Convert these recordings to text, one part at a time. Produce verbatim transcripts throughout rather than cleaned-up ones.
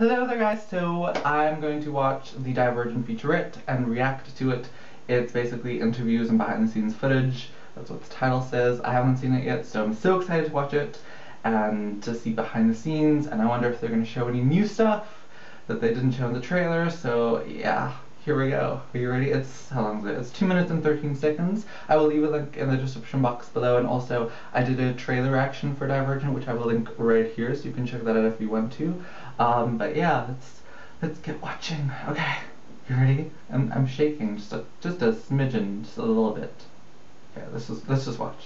Hello there guys, so I'm going to watch the Divergent featurette and react to it. It's basically interviews and behind the scenes footage. That's what the title says. I haven't seen it yet, so I'm so excited to watch it and to see behind the scenes, and I wonder if they're going to show any new stuff that they didn't show in the trailer. So yeah, here we go. Are you ready? It's, how long is it? It's two minutes and thirteen seconds. I will leave a link in the description box below, and also I did a trailer reaction for Divergent, which I will link right here, so you can check that out if you want to. Um, but yeah, let's let's get watching. Okay, you ready? I'm I'm shaking just a just a smidgen, just a little bit. Okay, let's just let's just watch.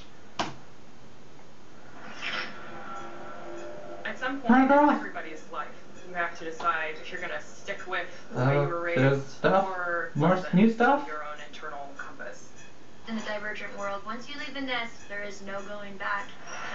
At some point in everybody's life, you have to decide if you're gonna stick with the way Uh, you were there's raised stuff, or more listen new to stuff. your own internal compass. In the Divergent world, once you leave the nest, there is no going back.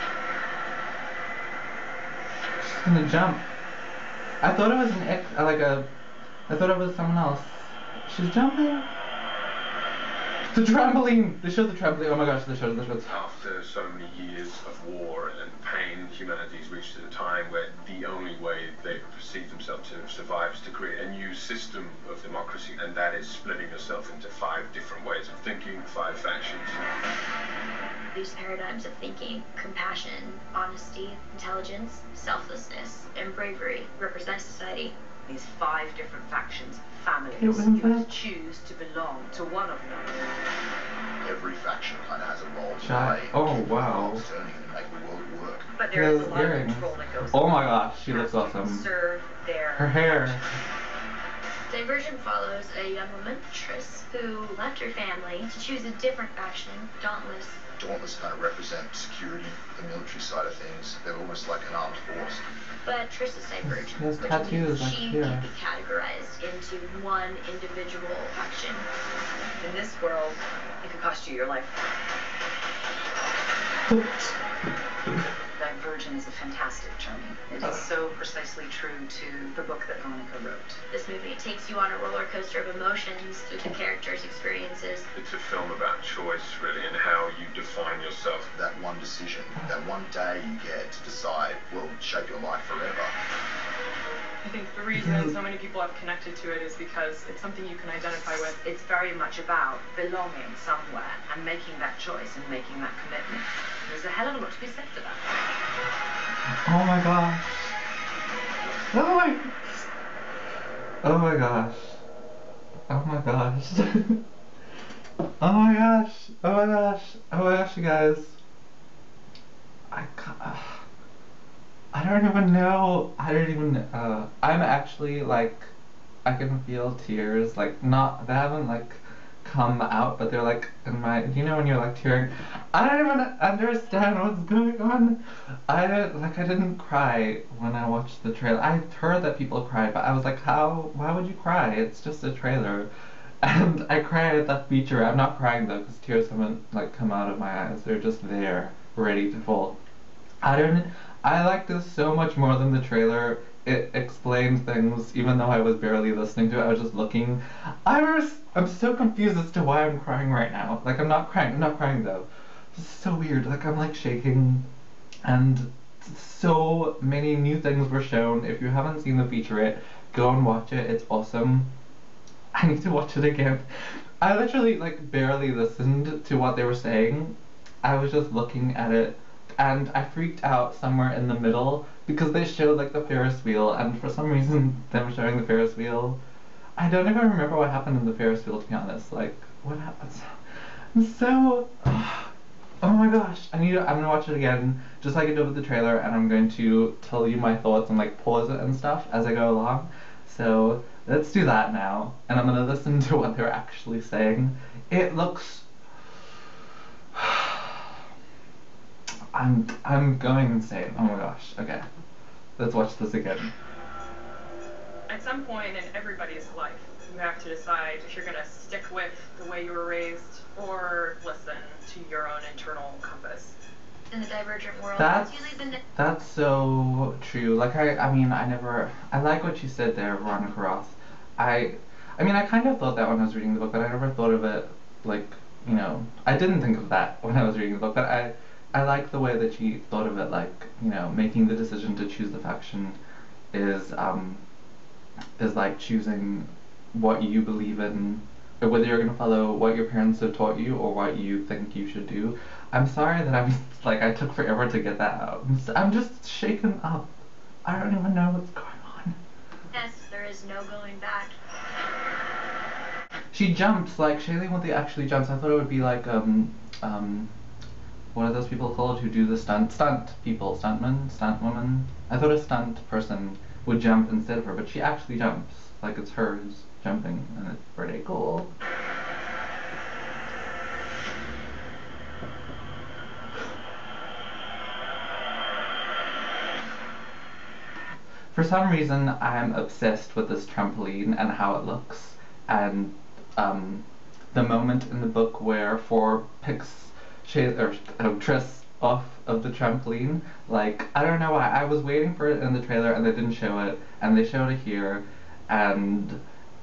She's gonna jump. I thought it was an ex, like a, I thought it was someone else. She's jumping. The trampoline! They showed the trampoline. Oh my gosh, they showed the showed. After so many years of war and pain, humanity's reached a time where the only way they perceive themselves to survive is to create a new system of democracy, and that is splitting yourself into five different ways of thinking, five factions. These paradigms of thinking, compassion, honesty, intelligence, selflessness, and bravery represent society. These five different factions, families, It was you have that. to choose to belong to one of them. Every faction kind of has a role to Shot. play. Oh wow. Turning and make the world work. But there is a Those lot earrings. of control that goes Oh on. my gosh, she How looks you awesome. Serve their Her hair. Divergent follows a young woman, Triss, who left her family to choose a different faction, Dauntless. Dauntless kind of represent security, the military side of things. They're almost like an armed force. But Triss is divergent, She has which tattoos means like she here. can be categorized into one individual faction. In this world, it could cost you your life. Divergent is a fantastic journey. It is so precisely true to the book that Monica wrote. This movie takes you on a roller coaster of emotions through the characters' experiences. It's a film about choice, really, and how you define yourself. That one decision, that one day you get to decide will shape your life forever. I think the reason so many people have connected to it is because it's something you can identify with. It's very much about belonging somewhere and making that choice and making that commitment. There's a hell of a lot to be said for that. Oh my gosh. Oh my. Oh my gosh. Oh my gosh. Oh my gosh. Oh my gosh. Oh my gosh, you guys. I ca I don't even know. I don't even. Uh, I'm actually like, I can feel tears. Like not, they haven't like come out, but they're like in my. You know when you're like tearing. I don't even understand what's going on. I don't like. I didn't cry when I watched the trailer. I heard that people cried, but I was like, how? Why would you cry? It's just a trailer. And I cried at that feature. I'm not crying though, because tears haven't like come out of my eyes. They're just there, ready to fall. I don't. I liked this so much more than the trailer. It explained things, even though I was barely listening to it. I was just looking. I was. I'm so confused as to why I'm crying right now. Like I'm not crying. I'm not crying though. This is so weird. Like I'm like shaking, and so many new things were shown. If you haven't seen the featurette, go and watch it. It's awesome. I need to watch it again. I literally like barely listened to what they were saying. I was just looking at it. And I freaked out somewhere in the middle because they showed like the Ferris wheel, and for some reason them showing the Ferris wheel, I don't even remember what happened in the Ferris wheel, to be honest. Like what happens? I'm so oh my gosh, I need to, I'm gonna watch it again just like I did with the trailer, and I'm going to tell you my thoughts and like pause it and stuff as I go along. So let's do that now, and I'm gonna listen to what they're actually saying. It looks I'm I'm going insane. Oh my gosh. Okay. Let's watch this again. At some point in everybody's life, you have to decide if you're gonna stick with the way you were raised or listen to your own internal compass. In the Divergent world, That's once you leave the nest. that's so true. Like I I mean I never I like what you said there, Veronica Roth. I I mean I kind of thought that when I was reading the book, but I never thought of it like, you know, I didn't think of that when I was reading the book, but I I like the way that she thought of it, like, you know, making the decision to choose the faction is, um, is like choosing what you believe in, or whether you're gonna follow what your parents have taught you or what you think you should do. I'm sorry that I'm like I took forever to get that out. I'm, s- I'm just shaken up. I don't even know what's going on. Yes, there is no going back. She jumps like Shailene Woodley actually jumps. I thought it would be like um um what are those people called who do the stunt stunt people stuntmen stunt woman. I thought a stunt person would jump instead of her, but she actually jumps like it's her who's jumping, and it's pretty cool. For some reason, I'm obsessed with this trampoline and how it looks, and um, the moment in the book where Four picks Shay or uh, Triss off of the trampoline. Like, I don't know why. I was waiting for it in the trailer and they didn't show it, and they showed it here, and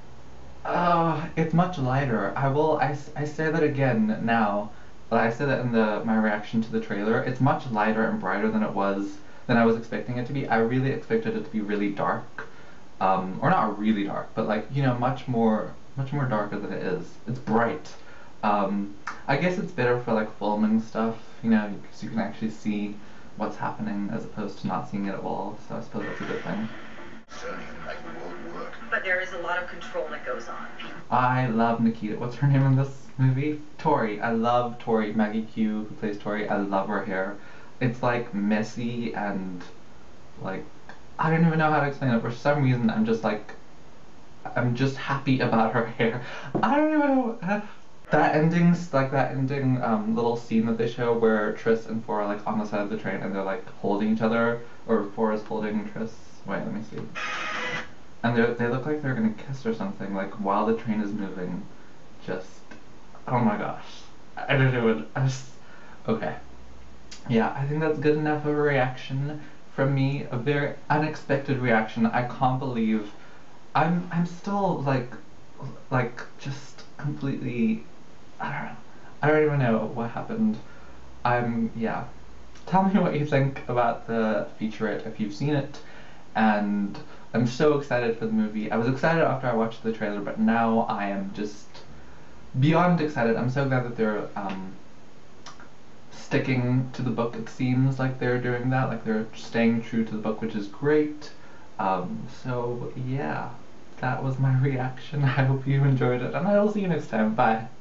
oh, it's much lighter. I will. I, s- I say that again now. But I say that in the my reaction to the trailer. It's much lighter and brighter than it was than I was expecting it to be. I really expected it to be really dark, um, or not really dark, but like you know, much more much more darker than it is. It's bright. Um, I guess it's better for like filming stuff, you know, because you can actually see what's happening as opposed to not seeing it at all. So I suppose that's a good thing. Certainly can make the world work. But there is a lot of control that goes on. I love Nikita. What's her name in this movie? Tori. I love Tori. Maggie Q, who plays Tori. I love her hair. It's like messy and like I don't even know how to explain it. For some reason, I'm just like I'm just happy about her hair. I don't even know. Uh, that ending's like that ending um, little scene that they show where Triss and Four are like on the side of the train and they're like holding each other, or Four is holding Triss. Wait, let me see. And they they look like they're gonna kiss or something, like while the train is moving. Just, oh my gosh. I don't know. I just, okay. Yeah, I think that's good enough of a reaction from me. A very unexpected reaction. I can't believe. I'm I'm still like, like just completely. I don't know. I don't even know what happened. I'm yeah. Tell me what you think about the featurette if you've seen it, and I'm so excited for the movie. I was excited after I watched the trailer, but now I am just beyond excited. I'm so glad that they're um, sticking to the book. It seems like they're doing that, like they're staying true to the book, which is great. Um, so yeah, that was my reaction. I hope you enjoyed it, and I will see you next time. Bye.